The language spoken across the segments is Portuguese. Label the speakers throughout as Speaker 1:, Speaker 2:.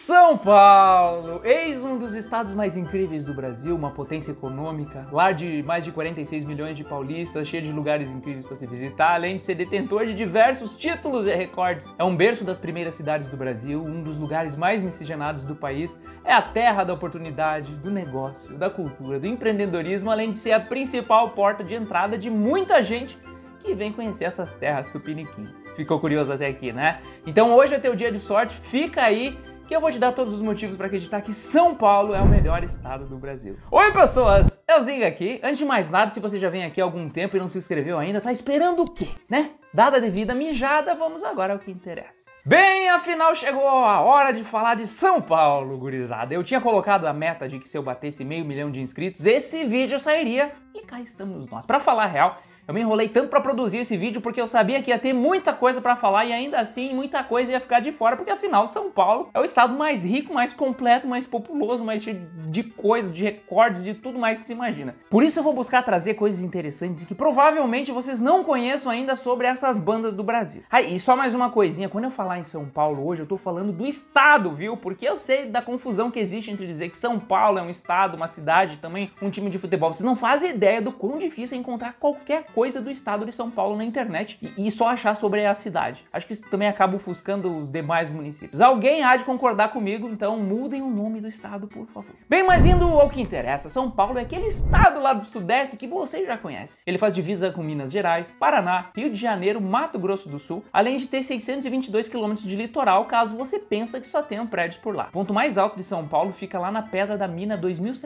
Speaker 1: São Paulo, eis um dos estados mais incríveis do Brasil, uma potência econômica, lar de mais de 46 milhões de paulistas, cheio de lugares incríveis para se visitar, além de ser detentor de diversos títulos e recordes. É um berço das primeiras cidades do Brasil, um dos lugares mais miscigenados do país, é a terra da oportunidade, do negócio, da cultura, do empreendedorismo, além de ser a principal porta de entrada de muita gente que vem conhecer essas terras tupiniquins. Ficou curioso até aqui, né? Então hoje é teu dia de sorte, fica aí que eu vou te dar todos os motivos para acreditar que São Paulo é o melhor estado do Brasil. Oi pessoas, eu Zinga aqui. Antes de mais nada, se você já vem aqui há algum tempo e não se inscreveu ainda, tá esperando o quê, né? Dada a devida mijada, vamos agora ao que interessa. Bem, afinal chegou a hora de falar de São Paulo, gurizada. Eu tinha colocado a meta de que se eu batesse 500 mil de inscritos, esse vídeo sairia e cá estamos nós. Para falar a real, eu me enrolei tanto para produzir esse vídeo porque eu sabia que ia ter muita coisa para falar e ainda assim muita coisa ia ficar de fora, porque afinal São Paulo é o estado mais rico, mais completo, mais populoso, mais cheio de coisas, de recordes, de tudo mais que se imagina. Por isso eu vou buscar trazer coisas interessantes e que provavelmente vocês não conheçam ainda sobre essas bandas do Brasil. E só mais uma coisinha, quando eu falar em São Paulo hoje eu tô falando do estado, viu? Porque eu sei da confusão que existe entre dizer que São Paulo é um estado, uma cidade, também um time de futebol. Vocês não fazem ideia do quão difícil é encontrar qualquer coisa do estado de São Paulo na internet e só achar sobre a cidade. Acho que isso também acaba ofuscando os demais municípios. Alguém há de concordar comigo, então mudem o nome do estado, por favor. Bem, mas indo ao que interessa, São Paulo é aquele estado lá do Sudeste que você já conhece. Ele faz divisa com Minas Gerais, Paraná, Rio de Janeiro, Mato Grosso do Sul, além de ter 622 quilômetros de litoral, caso você pensa que só tenham prédios por lá. O ponto mais alto de São Paulo fica lá na Pedra da Mina,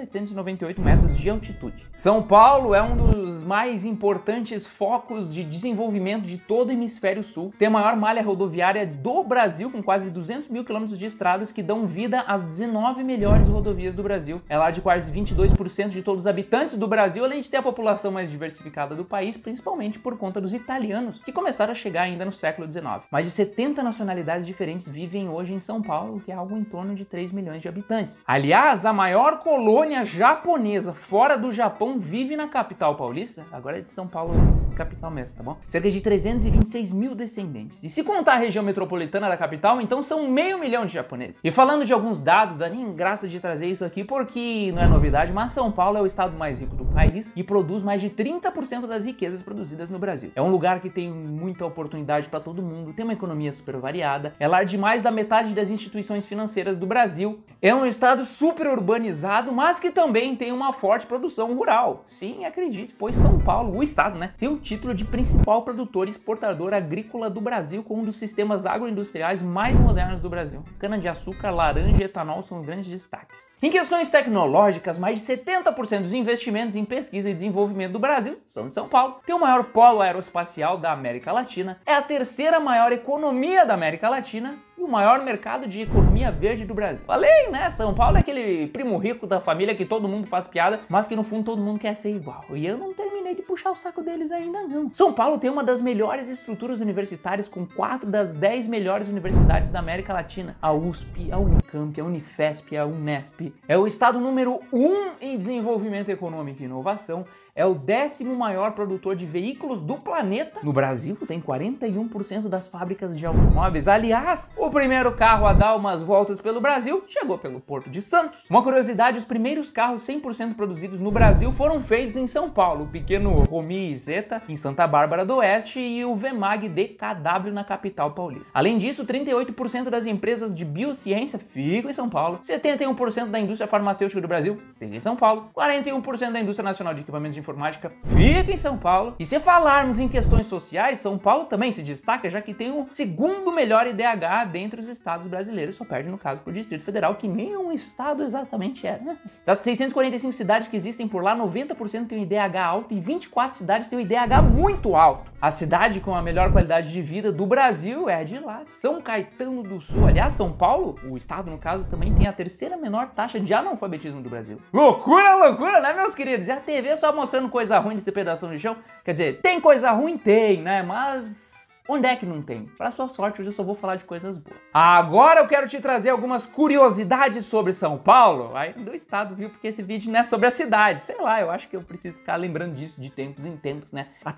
Speaker 1: 2.798 metros de altitude. São Paulo é um dos mais importantes focos de desenvolvimento de todo o hemisfério sul, tem a maior malha rodoviária do Brasil, com quase 200 mil quilômetros de estradas que dão vida às 19 melhores rodovias do Brasil. É lá de quase 22% de todos os habitantes do Brasil, além de ter a população mais diversificada do país, principalmente por conta dos italianos, que começaram a chegar ainda no século XIX. Mais de 70 nacionalidades diferentes vivem hoje em São Paulo, que é algo em torno de 3 milhões de habitantes. Aliás, a maior colônia japonesa fora do Japão vive na capital paulista, agora é de São Paulo, capital mesmo, tá bom? Cerca de 326 mil descendentes. E se contar a região metropolitana da capital, então são 500 mil de japoneses. E falando de alguns dados, dá nem graça de trazer isso aqui porque não é novidade, mas São Paulo é o estado mais rico do país e produz mais de 30% das riquezas produzidas no Brasil. É um lugar que tem muita oportunidade para todo mundo, tem uma economia super variada, é lar de mais da metade das instituições financeiras do Brasil, é um estado super urbanizado, mas que também tem uma forte produção rural. Sim, acredite, pois São Paulo, o estado, né, tem o título de principal produtor e exportador agrícola do Brasil, com um dos sistemas agroindustriais mais modernos do Brasil. Cana-de-açúcar, laranja e etanol são os grandes destaques. Em questões tecnológicas, mais de 70% dos investimentos em pesquisa e desenvolvimento do Brasil são de São Paulo. Tem o maior polo aeroespacial da América Latina, é a terceira maior economia da América Latina e o maior mercado de economia verde do Brasil. Falei, né? São Paulo é aquele primo rico da família que todo mundo faz piada, mas que no fundo todo mundo quer ser igual. E eu não terminei de puxar o saco deles ainda não. São Paulo tem uma das melhores estruturas universitárias, com 4 das 10 melhores universidades da América Latina. A USP, a Unicamp, a Unifesp, a Unesp. É o estado número 1 em desenvolvimento econômico e inovação. É o 10º maior produtor de veículos do planeta. No Brasil, tem 41% das fábricas de automóveis. Aliás, o primeiro carro a dar umas voltas pelo Brasil chegou pelo Porto de Santos. Uma curiosidade, os primeiros carros 100% produzidos no Brasil foram feitos em São Paulo. O pequeno Romy Zeta, em Santa Bárbara do Oeste, e o Vemag DKW na capital paulista. Além disso, 38% das empresas de biociência ficam em São Paulo. 71% da indústria farmacêutica do Brasil fica em São Paulo. 41% da indústria nacional de equipamentos de informática fica em São Paulo. E se falarmos em questões sociais, São Paulo também se destaca, já que tem o segundo melhor IDH dentre os estados brasileiros, só perde no caso pro Distrito Federal, que nem um estado exatamente é, né? Das 645 cidades que existem por lá, 90% tem um IDH alto e 24 cidades têm um IDH muito alto. A cidade com a melhor qualidade de vida do Brasil é de lá, São Caetano do Sul. Aliás, São Paulo, o estado no caso, também tem a terceira menor taxa de analfabetismo do Brasil. Loucura, loucura, né, meus queridos? E a TV só mostrando coisa ruim desse pedação de chão? Quer dizer, tem coisa ruim? Tem, né? Mas onde é que não tem? Pra sua sorte, hoje eu só vou falar de coisas boas. Agora eu quero te trazer algumas curiosidades sobre São Paulo, aí do estado, viu? Porque esse vídeo não é sobre a cidade. Sei lá, eu acho que eu preciso ficar lembrando disso de tempos em tempos, né? Até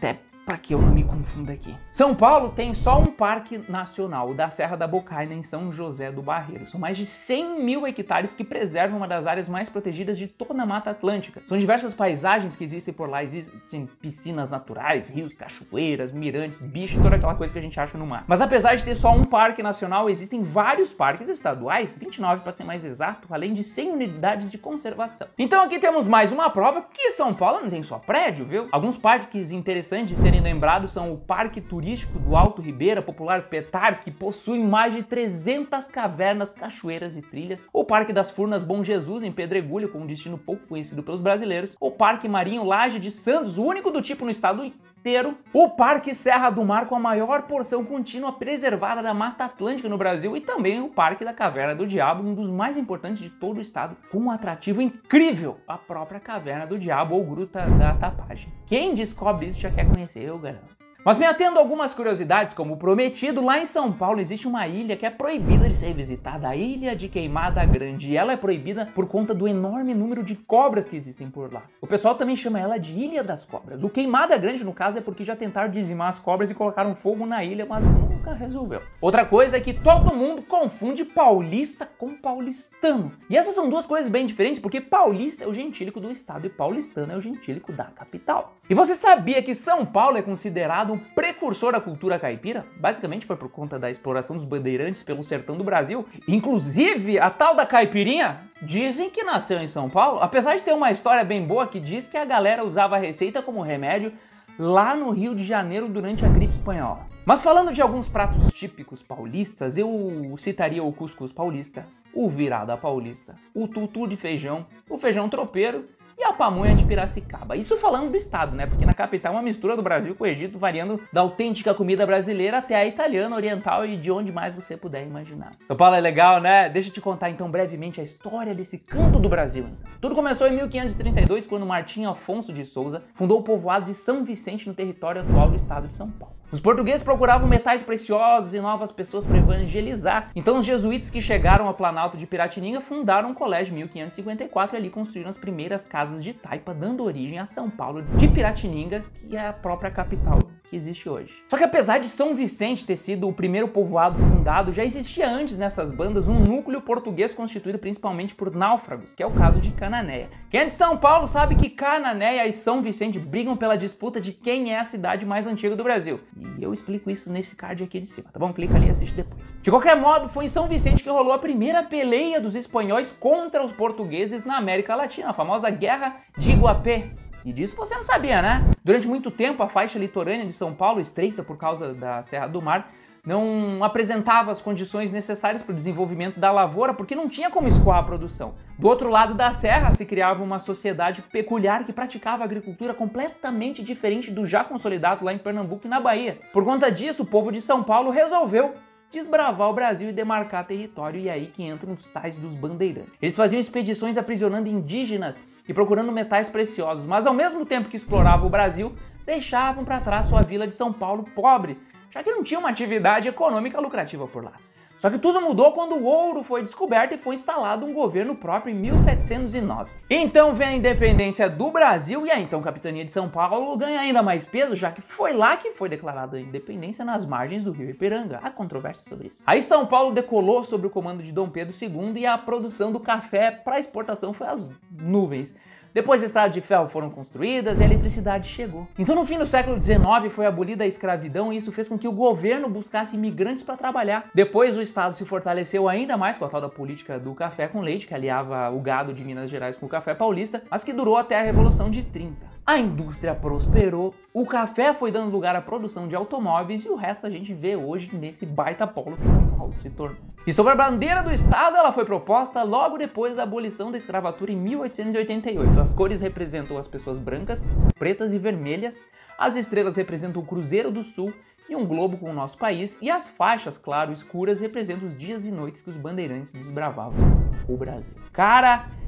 Speaker 1: para que eu não me confunda aqui. São Paulo tem só um parque nacional, o da Serra da Bocaina, em São José do Barreiro. São mais de 100 mil hectares que preservam uma das áreas mais protegidas de toda a Mata Atlântica. São diversas paisagens que existem por lá, existem piscinas naturais, rios, cachoeiras, mirantes, bicho, toda aquela coisa que a gente acha no mar. Mas apesar de ter só um parque nacional, existem vários parques estaduais, 29 para ser mais exato, além de 100 unidades de conservação. Então aqui temos mais uma prova que São Paulo não tem só prédio, viu? Alguns parques interessantes de serem lembrados são o Parque Turístico do Alto Ribeira, popular Petar, que possui mais de 300 cavernas, cachoeiras e trilhas. O Parque das Furnas Bom Jesus, em Pedregulho, com um destino pouco conhecido pelos brasileiros. O Parque Marinho Laje de Santos, o único do tipo no estado inteiro. O Parque Serra do Mar, com a maior porção contínua preservada da Mata Atlântica no Brasil. E também o Parque da Caverna do Diabo, um dos mais importantes de todo o estado, com um atrativo incrível, a própria Caverna do Diabo ou Gruta da Tapagem. Quem descobre isso já quer conhecer, eu garanto. Mas me atendo a algumas curiosidades, como prometido, lá em São Paulo existe uma ilha que é proibida de ser visitada, a Ilha de Queimada Grande, e ela é proibida por conta do enorme número de cobras que existem por lá. O pessoal também chama ela de Ilha das Cobras. O Queimada Grande, no caso, é porque já tentaram dizimar as cobras e colocaram fogo na ilha, mas nunca resolveu. Outra coisa é que todo mundo confunde paulista com paulistano. E essas são duas coisas bem diferentes, porque paulista é o gentílico do estado e paulistano é o gentílico da capital. E você sabia que São Paulo é considerado um precursor da cultura caipira? Basicamente foi por conta da exploração dos bandeirantes pelo sertão do Brasil. Inclusive, a tal da caipirinha dizem que nasceu em São Paulo, apesar de ter uma história bem boa que diz que a galera usava a receita como remédio lá no Rio de Janeiro durante a gripe espanhola. Mas falando de alguns pratos típicos paulistas, eu citaria o cuscuz paulista, o virada paulista, o tutu de feijão, o feijão tropeiro e a pamonha de Piracicaba. Isso falando do estado, né? Porque na capital é uma mistura do Brasil com o Egito, variando da autêntica comida brasileira até a italiana, oriental e de onde mais você puder imaginar. São Paulo é legal, né? Deixa eu te contar então brevemente a história desse canto do Brasil. Então. Tudo começou em 1532, quando Martim Afonso de Souza fundou o povoado de São Vicente, no território atual do estado de São Paulo. Os portugueses procuravam metais preciosos e novas pessoas para evangelizar. Então os jesuítas que chegaram ao Planalto de Piratininga fundaram um colégio em 1554 e ali construíram as primeiras casas de taipa, dando origem a São Paulo de Piratininga, que é a própria capital que existe hoje. Só que apesar de São Vicente ter sido o primeiro povoado fundado, já existia antes nessas bandas um núcleo português constituído principalmente por náufragos, que é o caso de Cananéia. Quem é de São Paulo sabe que Cananéia e São Vicente brigam pela disputa de quem é a cidade mais antiga do Brasil. E eu explico isso nesse card aqui de cima, tá bom? Clica ali e assiste depois. De qualquer modo, foi em São Vicente que rolou a primeira peleia dos espanhóis contra os portugueses na América Latina, a famosa Guerra de Iguapé. E disso você não sabia, né? Durante muito tempo, a faixa litorânea de São Paulo, estreita por causa da Serra do Mar, não apresentava as condições necessárias para o desenvolvimento da lavoura, porque não tinha como escoar a produção. Do outro lado da serra se criava uma sociedade peculiar que praticava agricultura completamente diferente do já consolidado lá em Pernambuco e na Bahia. Por conta disso, o povo de São Paulo resolveu desbravar o Brasil e demarcar território, e é aí que entram os tais dos bandeirantes. Eles faziam expedições aprisionando indígenas e procurando metais preciosos, mas ao mesmo tempo que exploravam o Brasil, deixavam para trás sua vila de São Paulo pobre, já que não tinha uma atividade econômica lucrativa por lá. Só que tudo mudou quando o ouro foi descoberto e foi instalado um governo próprio em 1709. Então vem a independência do Brasil e a então capitania de São Paulo ganha ainda mais peso, já que foi lá que foi declarada a independência, nas margens do rio Ipiranga. Há controvérsia sobre isso. Aí São Paulo decolou sob o comando de Dom Pedro II e a produção do café para exportação foi às nuvens. Depois as estradas de ferro foram construídas e a eletricidade chegou. Então no fim do século XIX foi abolida a escravidão e isso fez com que o governo buscasse imigrantes para trabalhar. Depois o Estado se fortaleceu ainda mais com a tal da política do café com leite, que aliava o gado de Minas Gerais com o café paulista, mas que durou até a Revolução de 30. A indústria prosperou, o café foi dando lugar à produção de automóveis e o resto a gente vê hoje nesse baita polo que São Paulo se tornou. E sobre a bandeira do Estado, ela foi proposta logo depois da abolição da escravatura em 1888. As cores representam as pessoas brancas, pretas e vermelhas, as estrelas representam o Cruzeiro do Sul e um globo com o nosso país, e as faixas, claro, escuras representam os dias e noites que os bandeirantes desbravavam o Brasil. Cara,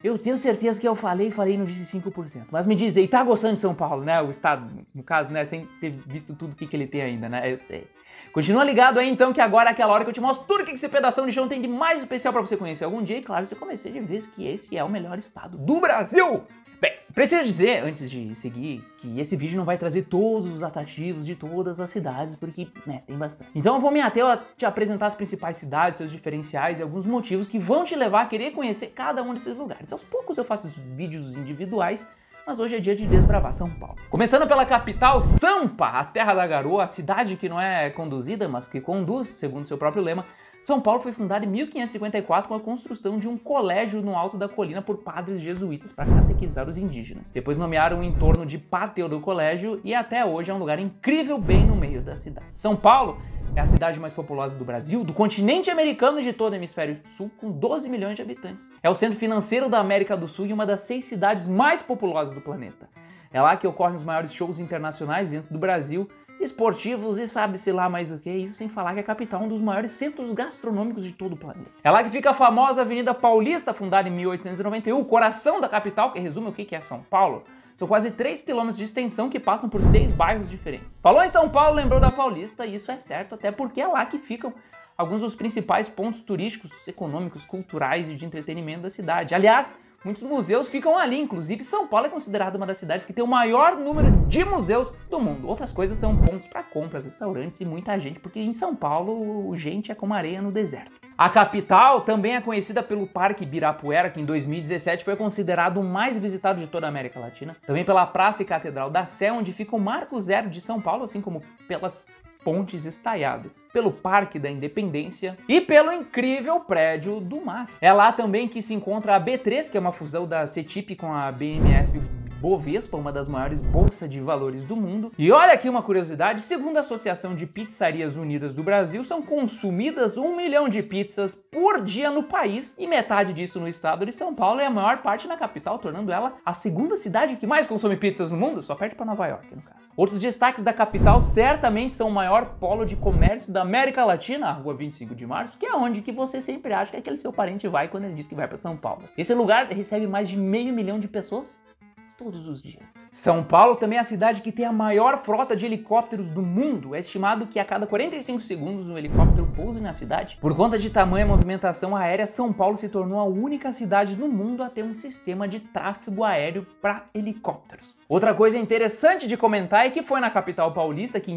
Speaker 1: Eu tenho certeza que eu falei não disse 5%. Mas me diz aí, tá gostando de São Paulo, né? O estado, no caso, né? Sem ter visto tudo que ele tem ainda, né? Eu sei. Continua ligado aí então, que agora é aquela hora que eu te mostro tudo que esse pedação de chão tem de mais especial pra você conhecer algum dia. E claro, você comecei de vez que esse é o melhor estado do Brasil. Bem, preciso dizer, antes de seguir, que esse vídeo não vai trazer todos os atrativos de todas as cidades, porque, né, tem bastante. Então eu vou me ater a te apresentar as principais cidades, seus diferenciais e alguns motivos que vão te levar a querer conhecer cada um desses lugares. Aos poucos eu faço vídeos individuais, mas hoje é dia de desbravar São Paulo. Começando pela capital, Sampa, a terra da garoa, a cidade que não é conduzida, mas que conduz, segundo seu próprio lema. São Paulo foi fundada em 1554 com a construção de um colégio no alto da colina por padres jesuítas para catequizar os indígenas. Depois nomearam o entorno de pátio do colégio e até hoje é um lugar incrível bem no meio da cidade. São Paulo é a cidade mais populosa do Brasil, do continente americano e de todo o hemisfério sul, com 12 milhões de habitantes. É o centro financeiro da América do Sul e uma das 6 cidades mais populosas do planeta. É lá que ocorrem os maiores shows internacionais dentro do Brasil, esportivos e sabe-se lá mais o que, isso sem falar que a capital é um dos maiores centros gastronômicos de todo o planeta. É lá que fica a famosa Avenida Paulista, fundada em 1891, o coração da capital, que resume o que é São Paulo. São quase 3 km de extensão que passam por 6 bairros diferentes. Falou em São Paulo, lembrou da Paulista, e isso é certo, até porque é lá que ficam alguns dos principais pontos turísticos, econômicos, culturais e de entretenimento da cidade. Aliás, muitos museus ficam ali, inclusive São Paulo é considerada uma das cidades que tem o maior número de museus do mundo. Outras coisas são pontos para compras, restaurantes e muita gente, porque em São Paulo, gente é como areia no deserto. A capital também é conhecida pelo Parque Ibirapuera, que em 2017 foi considerado o mais visitado de toda a América Latina. Também pela Praça e Catedral da Sé, onde fica o Marco Zero de São Paulo, assim como pelas pontes estaiadas, pelo Parque da Independência e pelo incrível prédio do MASP. É lá também que se encontra a B3, que é uma fusão da CETIP com a BMF Bovespa, uma das maiores bolsas de valores do mundo. E olha aqui uma curiosidade, segundo a Associação de Pizzarias Unidas do Brasil, são consumidas 1 milhão de pizzas por dia no país, e metade disso no estado de São Paulo, e a maior parte na capital, tornando ela a segunda cidade que mais consome pizzas no mundo, só perde para Nova York, no caso. Outros destaques da capital certamente são o maior polo de comércio da América Latina, a Rua 25 de Março, que é onde que você sempre acha que aquele seu parente vai quando ele diz que vai para São Paulo. Esse lugar recebe mais de 500 mil de pessoas todos os dias. São Paulo também é a cidade que tem a maior frota de helicópteros do mundo. É estimado que a cada 45 segundos um helicóptero pouse na cidade. Por conta de tamanha movimentação aérea, São Paulo se tornou a única cidade no mundo a ter um sistema de tráfego aéreo para helicópteros. Outra coisa interessante de comentar é que foi na capital paulista que em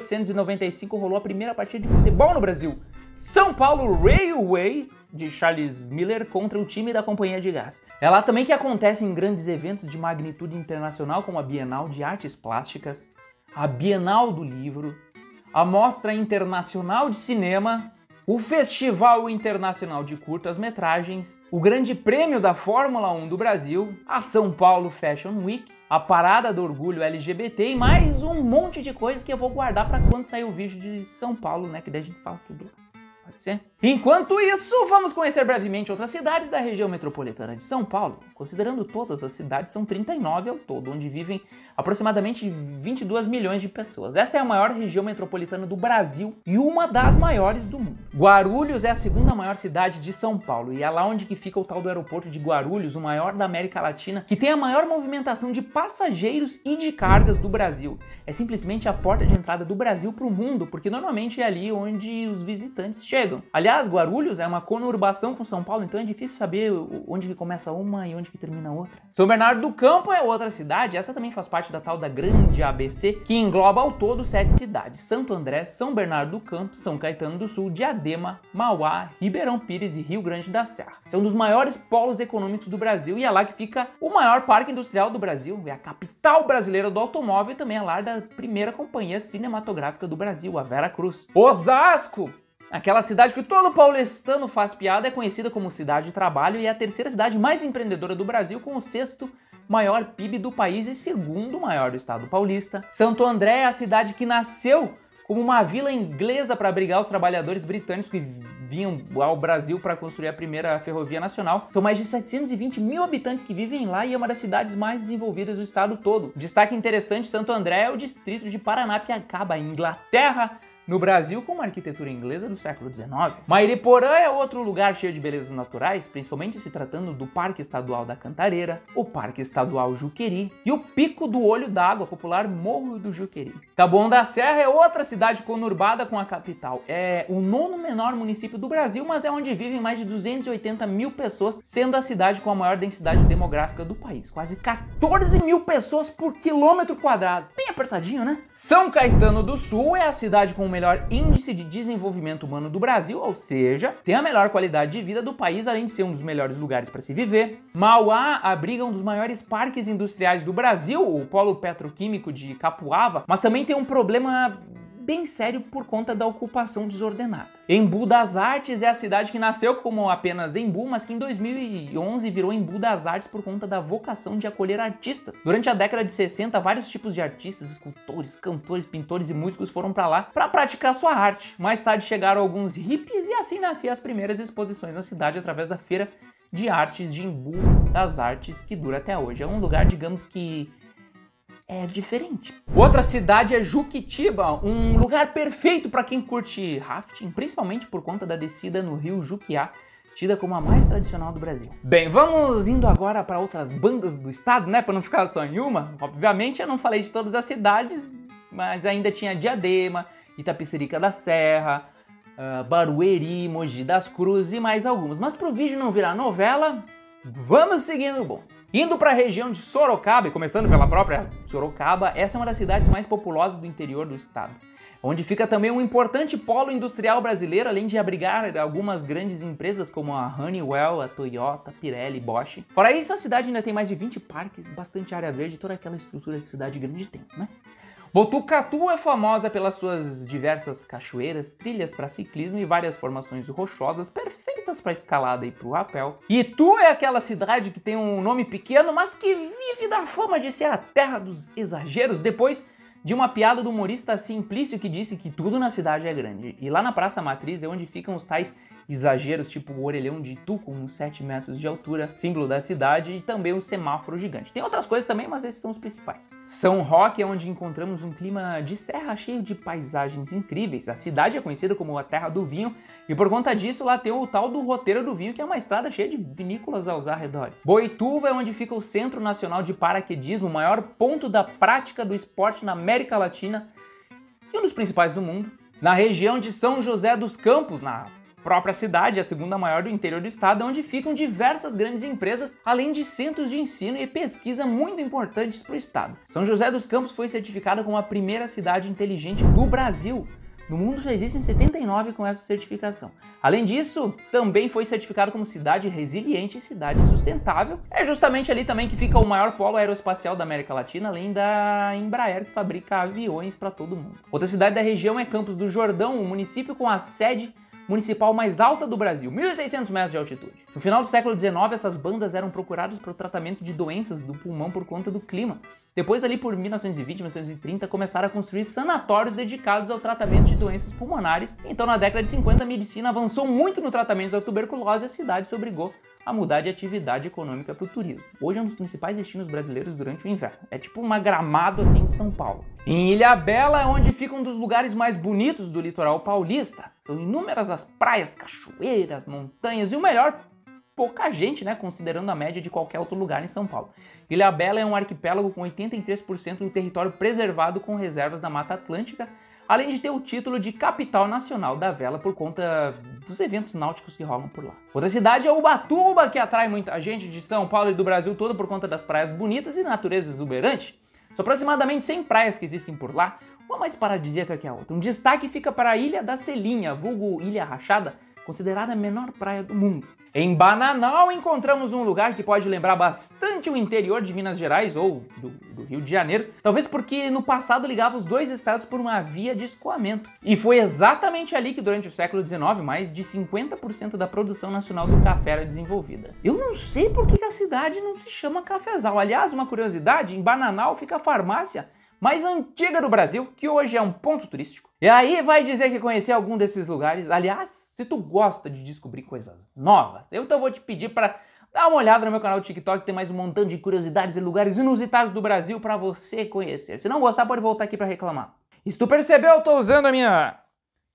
Speaker 1: 1895 rolou a primeira partida de futebol no Brasil. São Paulo Railway, de Charles Miller, contra o time da Companhia de Gás. É lá também que acontecem grandes eventos de magnitude internacional, como a Bienal de Artes Plásticas, a Bienal do Livro, a Mostra Internacional de Cinema, o Festival Internacional de Curtas-Metragens, o Grande Prêmio da Fórmula 1 do Brasil, a São Paulo Fashion Week, a Parada do Orgulho LGBT e mais um monte de coisa que eu vou guardar para quando sair o vídeo de São Paulo, né? Que daí a gente fala tudo lá. Pode ser? Enquanto isso, vamos conhecer brevemente outras cidades da região metropolitana de São Paulo. Considerando todas as cidades, são 39 ao todo, onde vivem aproximadamente 22 milhões de pessoas. Essa é a maior região metropolitana do Brasil e uma das maiores do mundo. Guarulhos é a segunda maior cidade de São Paulo e é lá onde que fica o tal do aeroporto de Guarulhos, o maior da América Latina, que tem a maior movimentação de passageiros e de cargas do Brasil. É simplesmente a porta de entrada do Brasil para o mundo, porque normalmente é ali onde os visitantes chegam. Aliás, Guarulhos é uma conurbação com São Paulo, então é difícil saber onde que começa uma e onde que termina a outra. São Bernardo do Campo é outra cidade, essa também faz parte da tal da Grande ABC, que engloba ao todo 7 cidades: Santo André, São Bernardo do Campo, São Caetano do Sul, Diadema, Mauá, Ribeirão Pires e Rio Grande da Serra. São um dos maiores polos econômicos do Brasil e é lá que fica o maior parque industrial do Brasil, é a capital brasileira do automóvel e também é lar da primeira companhia cinematográfica do Brasil, a Vera Cruz. Osasco! Aquela cidade que todo paulistano faz piada, é conhecida como cidade de trabalho e é a terceira cidade mais empreendedora do Brasil, com o 6º maior PIB do país e 2º maior do estado paulista. Santo André é a cidade que nasceu como uma vila inglesa para abrigar os trabalhadores britânicos que vinham ao Brasil para construir a primeira ferrovia nacional. São mais de 720 mil habitantes que vivem lá e é uma das cidades mais desenvolvidas do estado todo. Destaque interessante, Santo André é o distrito de Paranapiacaba, em Inglaterra, no Brasil com uma arquitetura inglesa do século XIX. Mairiporã é outro lugar cheio de belezas naturais, principalmente se tratando do Parque Estadual da Cantareira, o Parque Estadual Juqueri e o Pico do Olho d'Água, popular Morro do Juqueri. Taboão da Serra é outra cidade conurbada com a capital. É o nono menor município do Brasil, mas é onde vivem mais de 280 mil pessoas, sendo a cidade com a maior densidade demográfica do país. Quase 14 mil pessoas por quilômetro quadrado. Bem apertadinho, né? São Caetano do Sul é a cidade com o melhor índice de desenvolvimento humano do Brasil, ou seja, tem a melhor qualidade de vida do país, além de ser um dos melhores lugares para se viver. Mauá abriga um dos maiores parques industriais do Brasil, o Polo Petroquímico de Capuava, mas também tem um problema bem sério por conta da ocupação desordenada. Embu das Artes é a cidade que nasceu como apenas Embu, mas que em 2011 virou Embu das Artes por conta da vocação de acolher artistas. Durante a década de 60, vários tipos de artistas, escultores, cantores, pintores e músicos foram para lá para praticar sua arte. Mais tarde chegaram alguns hippies e assim nasciam as primeiras exposições na cidade através da Feira de Artes de Embu das Artes, que dura até hoje. É um lugar, digamos que é diferente. Outra cidade é Juquitiba, um lugar perfeito para quem curte rafting, principalmente por conta da descida no rio Juquiá, tida como a mais tradicional do Brasil. Bem, vamos indo agora para outras bandas do estado, né, para não ficar só em uma. Obviamente eu não falei de todas as cidades, mas ainda tinha Diadema, Itapecerica da Serra, Barueri, Mogi das Cruzes e mais algumas. Mas para o vídeo não virar novela, vamos seguindo o bom. Indo para a região de Sorocaba, e começando pela própria Sorocaba, essa é uma das cidades mais populosas do interior do estado, onde fica também um importante polo industrial brasileiro, além de abrigar algumas grandes empresas como a Honeywell, a Toyota, Pirelli, Bosch. Fora isso, a cidade ainda tem mais de 20 parques, bastante área verde, toda aquela estrutura que cidade grande tem, né? Botucatu é famosa pelas suas diversas cachoeiras, trilhas para ciclismo e várias formações rochosas perfeitas para escalada e para o rapel. Itu é aquela cidade que tem um nome pequeno, mas que vive da fama de ser a terra dos exageros, depois de uma piada do humorista Simplício que disse que tudo na cidade é grande. E lá na Praça Matriz é onde ficam os tais exageros, tipo o orelhão de Itu com uns 7 metros de altura, símbolo da cidade, e também o semáforo gigante. Tem outras coisas também, mas esses são os principais. São Roque é onde encontramos um clima de serra cheio de paisagens incríveis. A cidade é conhecida como a terra do vinho, e por conta disso lá tem o tal do roteiro do vinho, que é uma estrada cheia de vinícolas aos arredores. Boituva é onde fica o Centro Nacional de Paraquedismo, o maior ponto da prática do esporte na América Latina e um dos principais do mundo. Na região de São José dos Campos, na própria cidade, a segunda maior do interior do estado, onde ficam diversas grandes empresas, além de centros de ensino e pesquisa muito importantes para o estado. São José dos Campos foi certificada como a primeira cidade inteligente do Brasil. No mundo já existem 79 com essa certificação. Além disso, também foi certificado como cidade resiliente e cidade sustentável. É justamente ali também que fica o maior polo aeroespacial da América Latina, além da Embraer, que fabrica aviões para todo mundo. Outra cidade da região é Campos do Jordão, um município com a sede municipal mais alta do Brasil, 1.600 metros de altitude. No final do século XIX, essas bandas eram procuradas para o tratamento de doenças do pulmão por conta do clima. Depois, ali por 1920, 1930, começaram a construir sanatórios dedicados ao tratamento de doenças pulmonares. Então, na década de 50, a medicina avançou muito no tratamento da tuberculose e a cidade se obrigou a mudar de atividade econômica para o turismo. Hoje é um dos principais destinos brasileiros durante o inverno. É tipo uma Gramado assim de São Paulo. Em Ilhabela é onde fica um dos lugares mais bonitos do litoral paulista. São inúmeras as praias, cachoeiras, montanhas e o melhor, pouca gente, né, considerando a média de qualquer outro lugar em São Paulo. Ilhabela é um arquipélago com 83% do território preservado com reservas da Mata Atlântica, além de ter o título de capital nacional da vela por conta dos eventos náuticos que rolam por lá. Outra cidade é Ubatuba, que atrai muita gente de São Paulo e do Brasil todo por conta das praias bonitas e natureza exuberante. São aproximadamente 100 praias que existem por lá, uma mais paradisíaca que a outra. Um destaque fica para a Ilha da Celinha, vulgo Ilha Rachada, considerada a menor praia do mundo. Em Bananal encontramos um lugar que pode lembrar bastante o interior de Minas Gerais ou do Rio de Janeiro, talvez porque no passado ligava os dois estados por uma via de escoamento. E foi exatamente ali que durante o século XIX mais de 50% da produção nacional do café era desenvolvida. Eu não sei por que a cidade não se chama Cafezal. Aliás, uma curiosidade, em Bananal fica a farmácia mais antiga do Brasil, que hoje é um ponto turístico. E aí vai dizer que conhecer algum desses lugares. Aliás, se tu gosta de descobrir coisas novas, eu então vou te pedir para dar uma olhada no meu canal do TikTok, tem mais um montão de curiosidades e lugares inusitados do Brasil para você conhecer. Se não gostar, pode voltar aqui para reclamar. E se tu percebeu, eu tô usando a minha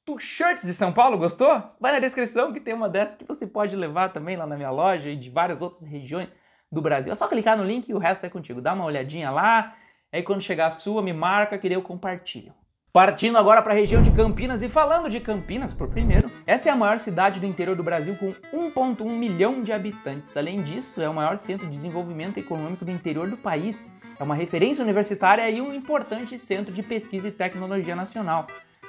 Speaker 1: T-shirts de São Paulo, gostou? Vai na descrição que tem uma dessas que você pode levar também lá na minha loja e de várias outras regiões do Brasil. É só clicar no link e o resto é contigo. Dá uma olhadinha lá, aí quando chegar a sua, me marca que eu compartilho. Partindo agora para a região de Campinas e falando de Campinas por primeiro, essa é a maior cidade do interior do Brasil com 1,1 milhão de habitantes. Além disso, é o maior centro de desenvolvimento econômico do interior do país. É uma referência universitária e um importante centro de pesquisa e tecnologia nacional.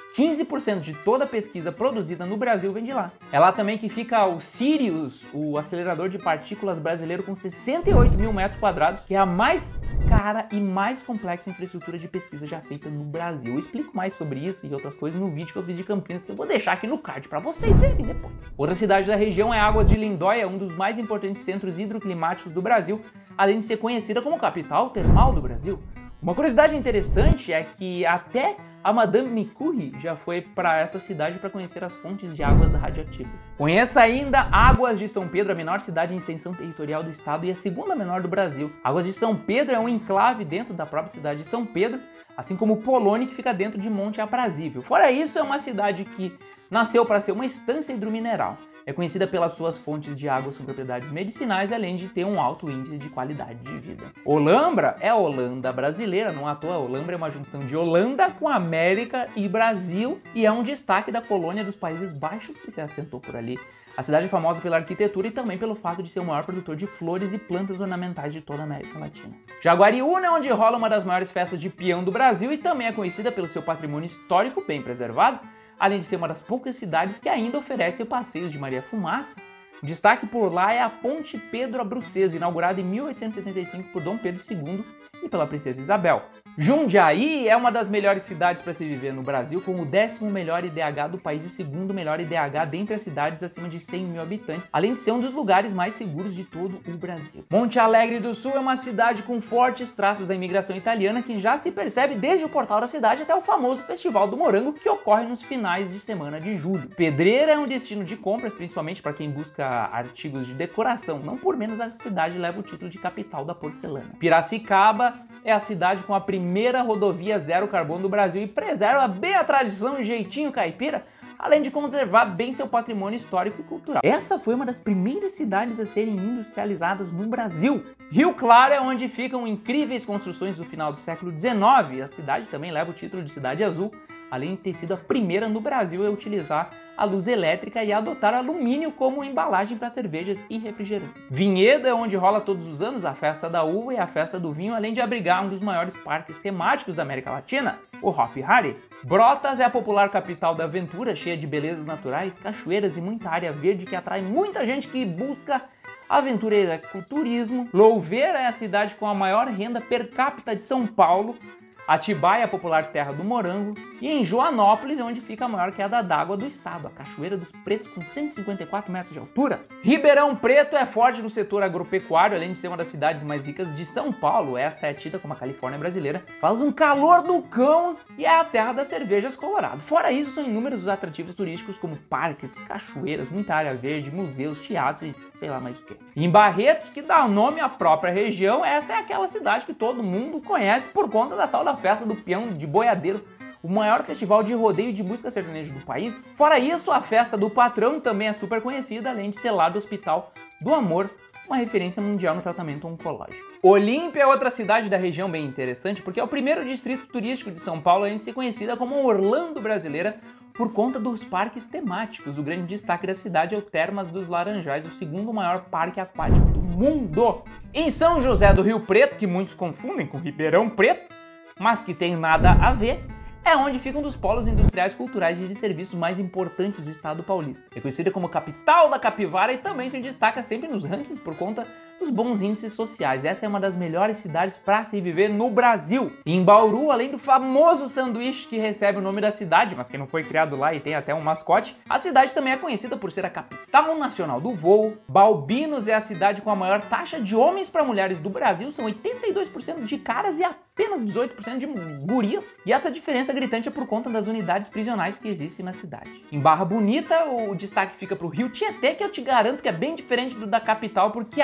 Speaker 1: 15% de toda a pesquisa produzida no Brasil vem de lá. É lá também que fica o Sirius, o acelerador de partículas brasileiro com 68 mil metros quadrados, que é a mais cara e mais complexa infraestrutura de pesquisa já feita no Brasil. Eu explico mais sobre isso e outras coisas no vídeo que eu fiz de Campinas, que eu vou deixar aqui no card para vocês verem depois. Outra cidade da região é Águas de Lindóia, um dos mais importantes centros hidroclimáticos do Brasil, além de ser conhecida como capital termal do Brasil. Uma curiosidade interessante é que até a Madame Curie já foi para essa cidade para conhecer as fontes de águas radioativas. Conheça ainda Águas de São Pedro, a menor cidade em extensão territorial do estado e a segunda menor do Brasil. Águas de São Pedro é um enclave dentro da própria cidade de São Pedro, assim como Polônia, que fica dentro de Monte Aprazível. Fora isso, é uma cidade que nasceu para ser uma estância hidromineral. É conhecida pelas suas fontes de água com propriedades medicinais, além de ter um alto índice de qualidade de vida. Olambra é a Holanda brasileira, não à toa. Olambra é uma junção de Holanda com América e Brasil e é um destaque da colônia dos Países Baixos que se assentou por ali. A cidade é famosa pela arquitetura e também pelo fato de ser o maior produtor de flores e plantas ornamentais de toda a América Latina. Jaguariúna é onde rola uma das maiores festas de peão do Brasil e também é conhecida pelo seu patrimônio histórico bem preservado, além de ser uma das poucas cidades que ainda oferece passeios de Maria Fumaça. O destaque por lá é a Ponte Pedro Abrucesa, inaugurada em 1875 por Dom Pedro II e pela Princesa Isabel. Jundiaí é uma das melhores cidades para se viver no Brasil, com o 10º melhor IDH do país e 2º melhor IDH dentre as cidades acima de 100 mil habitantes, além de ser um dos lugares mais seguros de todo o Brasil. Monte Alegre do Sul é uma cidade com fortes traços da imigração italiana que já se percebe desde o portal da cidade até o famoso Festival do Morango, que ocorre nos finais de semana de julho. Pedreira é um destino de compras, principalmente para quem busca artigos de decoração. Não por menos a cidade leva o título de capital da porcelana. Piracicaba é a cidade com a primeira rodovia zero carbono do Brasil e preserva bem a tradição e jeitinho caipira, além de conservar bem seu patrimônio histórico e cultural. Essa foi uma das primeiras cidades a serem industrializadas no Brasil. Rio Claro é onde ficam incríveis construções do final do século XIX. A cidade também leva o título de Cidade Azul, além de ter sido a primeira no Brasil a utilizar a luz elétrica e a adotar alumínio como embalagem para cervejas e refrigerantes. Vinhedo é onde rola todos os anos a Festa da Uva e a Festa do Vinho, além de abrigar um dos maiores parques temáticos da América Latina, o Hopi Hari. Brotas é a popular capital da aventura, cheia de belezas naturais, cachoeiras e muita área verde que atrai muita gente que busca aventura e ecoturismo. Louveira é a cidade com a maior renda per capita de São Paulo. Atibaia é a popular terra do morango, e em Joanópolis é onde fica a maior queda d'água do estado, a Cachoeira dos Pretos, com 154 metros de altura. Ribeirão Preto é forte no setor agropecuário, além de ser uma das cidades mais ricas de São Paulo. Essa é tida como a Califórnia brasileira. Faz um calor do cão e é a terra das cervejas Colorado. Fora isso, são inúmeros os atrativos turísticos como parques, cachoeiras, muita área verde, museus, teatros e sei lá mais o que. Em Barretos, que dá nome à própria região, essa é aquela cidade que todo mundo conhece por conta da tal da Festa do Peão de Boiadeiro, o maior festival de rodeio de música sertaneja do país. Fora isso, a Festa do Patrão também é super conhecida, além de ser lá do Hospital do Amor, uma referência mundial no tratamento oncológico. Olímpia é outra cidade da região bem interessante, porque é o primeiro distrito turístico de São Paulo, além de ser conhecida como Orlando brasileira, por conta dos parques temáticos. O grande destaque da cidade é o Termas dos Laranjais, o segundo maior parque aquático do mundo. Em São José do Rio Preto, que muitos confundem com Ribeirão Preto, mas que tem nada a ver, é onde fica um dos polos industriais, culturais e de serviços mais importantes do estado paulista. É conhecida como capital da capivara e também se destaca sempre nos rankings por conta dos bons índices sociais. Essa é uma das melhores cidades para se viver no Brasil. E em Bauru, além do famoso sanduíche que recebe o nome da cidade, mas que não foi criado lá e tem até um mascote, a cidade também é conhecida por ser a capital nacional do voo. Balbinos é a cidade com a maior taxa de homens para mulheres do Brasil, são 82% de caras e apenas 18% de gurias. E essa diferença gritante é por conta das unidades prisionais que existem na cidade. Em Barra Bonita, o destaque fica para o Rio Tietê, que eu te garanto que é bem diferente do da capital, porque aqui as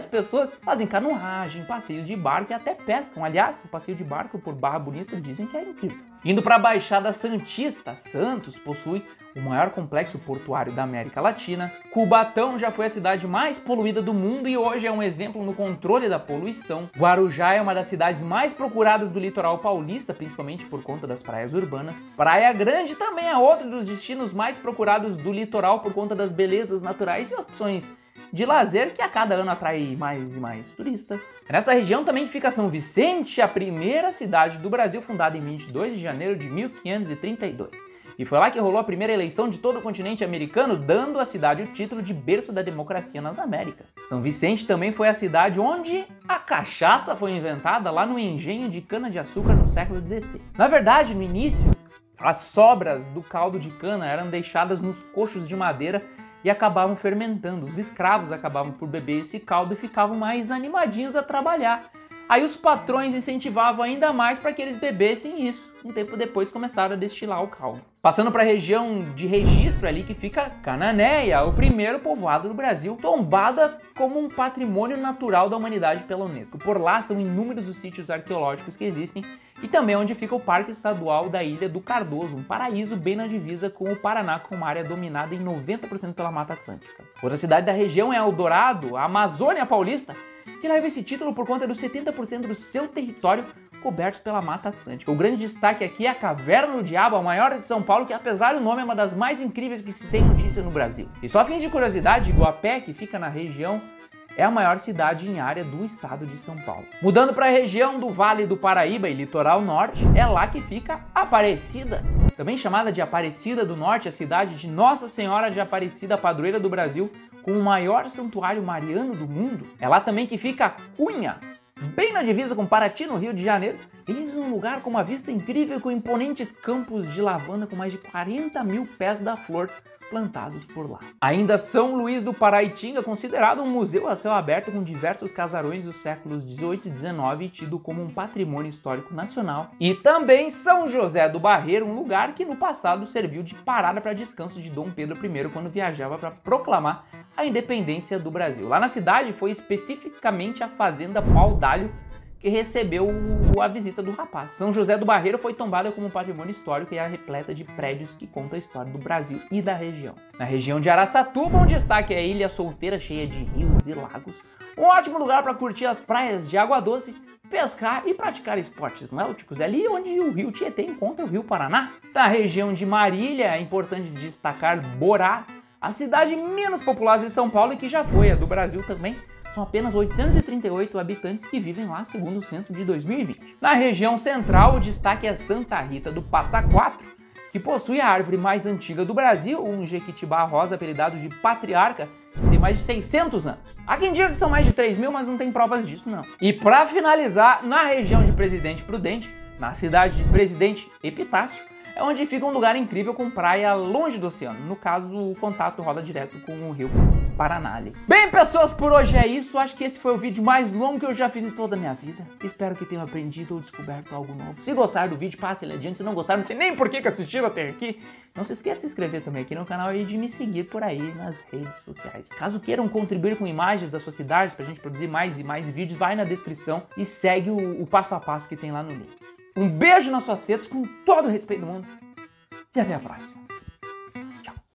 Speaker 1: pessoas fazem canoagem, passeios de barco e até pescam. Aliás, o passeio de barco por Barra Bonita dizem que é incrível. Indo para a Baixada Santista, Santos possui o maior complexo portuário da América Latina. Cubatão já foi a cidade mais poluída do mundo e hoje é um exemplo no controle da poluição. Guarujá é uma das cidades mais procuradas do litoral paulista, principalmente por conta das praias urbanas. Praia Grande também é outro dos destinos mais procurados do litoral por conta das belezas naturais e opções de lazer que a cada ano atrai mais e mais turistas. Nessa região também fica São Vicente, a primeira cidade do Brasil, fundada em 22 de janeiro de 1532. E foi lá que rolou a primeira eleição de todo o continente americano, dando à cidade o título de berço da democracia nas Américas. São Vicente também foi a cidade onde a cachaça foi inventada, lá no engenho de cana-de-açúcar no século XVI. Na verdade, no início, as sobras do caldo de cana eram deixadas nos coxos de madeira e acabavam fermentando. Os escravos acabavam por beber esse caldo e ficavam mais animadinhos a trabalhar. Aí os patrões incentivavam ainda mais para que eles bebessem isso. Um tempo depois começaram a destilar o caldo. Passando para a região de Registro ali que fica Cananéia, o primeiro povoado do Brasil, tombada como um patrimônio natural da humanidade pela Unesco. Por lá são inúmeros os sítios arqueológicos que existem e também onde fica o Parque Estadual da Ilha do Cardoso, um paraíso bem na divisa com o Paraná, com uma área dominada em 90% pela Mata Atlântica. Outra cidade da região é Eldorado, a Amazônia Paulista, que leva esse título por conta dos 70% do seu território cobertos pela Mata Atlântica. O grande destaque aqui é a Caverna do Diabo, a maior de São Paulo, que apesar do nome é uma das mais incríveis que se tem notícia no Brasil. E só a fins de curiosidade, Iguapé, que fica na região, é a maior cidade em área do estado de São Paulo. Mudando para a região do Vale do Paraíba e Litoral Norte, é lá que fica Aparecida. Também chamada de Aparecida do Norte, a cidade de Nossa Senhora de Aparecida, padroeira do Brasil, com o maior santuário mariano do mundo. É lá também que fica Cunha, bem na divisa com Paraty, no Rio de Janeiro. Eis um lugar com uma vista incrível, com imponentes campos de lavanda com mais de 40 mil pés da flor plantados por lá. Ainda São Luís do Paraitinga, considerado um museu a céu aberto com diversos casarões dos séculos 18 e 19 e tido como um patrimônio histórico nacional. E também São José do Barreiro, um lugar que no passado serviu de parada para descanso de Dom Pedro I quando viajava para proclamar a independência do Brasil. Lá na cidade foi especificamente a fazenda Pau d'Alho que recebeu a visita do rapaz. São José do Barreiro foi tombada como um patrimônio histórico e é repleta de prédios que contam a história do Brasil e da região. Na região de Araçatuba, um destaque é a Ilha Solteira, cheia de rios e lagos. Um ótimo lugar para curtir as praias de água doce, pescar e praticar esportes náuticos. É ali onde o rio Tietê encontra o rio Paraná. Na região de Marília, é importante destacar Borá, a cidade menos populosa de São Paulo e que já foi a do Brasil também. São apenas 838 habitantes que vivem lá, segundo o censo de 2020. Na região central, o destaque é Santa Rita do Passa Quatro, que possui a árvore mais antiga do Brasil, um jequitibá rosa apelidado de Patriarca, que tem mais de 600 anos. Há quem diga que são mais de 3.000, mas não tem provas disso, não. E para finalizar, na região de Presidente Prudente, na cidade de Presidente Epitácio, é onde fica um lugar incrível com praia longe do oceano. No caso, o contato rola direto com o rio Paraná ali. Bem, pessoas, por hoje é isso. Acho que esse foi o vídeo mais longo que eu já fiz em toda a minha vida. Espero que tenham aprendido ou descoberto algo novo. Se gostaram do vídeo, passe ele adiante. Se não gostaram, não sei nem por que assistiram até aqui. Não se esqueça de se inscrever também aqui no canal e de me seguir por aí nas redes sociais. Caso queiram contribuir com imagens das suas cidades pra gente produzir mais e mais vídeos, vai na descrição e segue o passo a passo que tem lá no link. Um beijo nas suas tetas com todo o respeito do mundo e até a próxima.